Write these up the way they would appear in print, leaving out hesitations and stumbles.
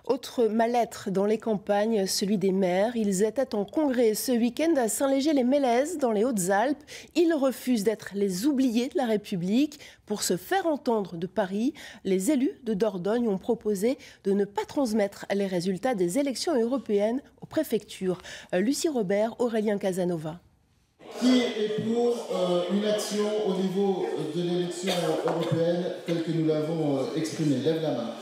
Autre mal-être dans les campagnes, celui des maires. Ils étaient en congrès ce week-end à Saint-Léger-les-Mélèzes, dans les Hautes-Alpes. Ils refusent d'être les oubliés de la République. Pour se faire entendre de Paris, les élus de Dordogne ont proposé de ne pas transmettre les résultats des élections européennes aux préfectures. Lucie Robert, Aurélien Casanova. Qui est pour une action au niveau de l'élection européenne telle que nous l'avons exprimée? Lève la main.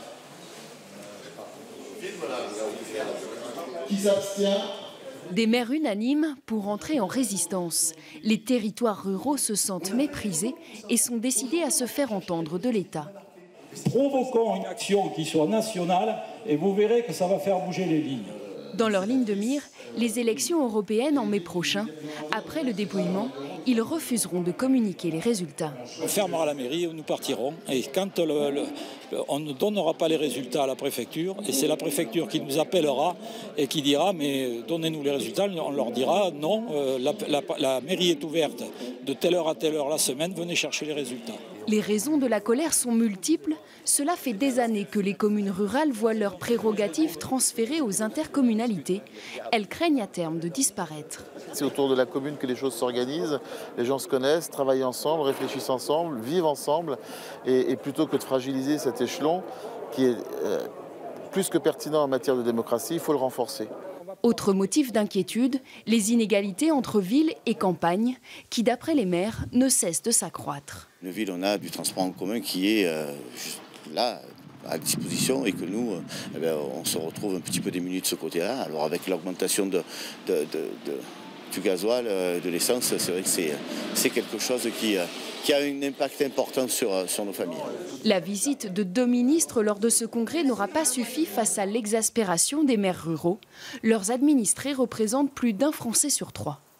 Qui s'abstient? Des maires unanimes pour entrer en résistance. Les territoires ruraux se sentent méprisés et sont décidés à se faire entendre de l'État. Provoquons une action qui soit nationale et vous verrez que ça va faire bouger les lignes. Dans leur ligne de mire, les élections européennes en mai prochain. Après le dépouillement, ils refuseront de communiquer les résultats. On fermera la mairie, nous partirons. Et quand on ne donnera pas les résultats à la préfecture, et c'est la préfecture qui nous appellera et qui dira mais donnez-nous les résultats, on leur dira non, la mairie est ouverte de telle heure à telle heure la semaine, venez chercher les résultats. Les raisons de la colère sont multiples. Cela fait des années que les communes rurales voient leurs prérogatives transférées aux intercommunalités. Elles craignent à terme de disparaître. C'est autour de la commune que les choses s'organisent. Les gens se connaissent, travaillent ensemble, réfléchissent ensemble, vivent ensemble. Et plutôt que de fragiliser cet échelon qui est plus que pertinent en matière de démocratie, il faut le renforcer. Autre motif d'inquiétude, les inégalités entre villes et campagnes qui, d'après les maires, ne cessent de s'accroître. Une ville, on a du transport en commun qui est juste là, à disposition, et que nous, on se retrouve un petit peu démunis de ce côté-là. Alors avec l'augmentation du gasoil, de l'essence, c'est vrai que c'est quelque chose qui a un impact important sur nos familles. La visite de 2 ministres lors de ce congrès n'aura pas suffi face à l'exaspération des maires ruraux. Leurs administrés représentent plus d'1 Français sur 3.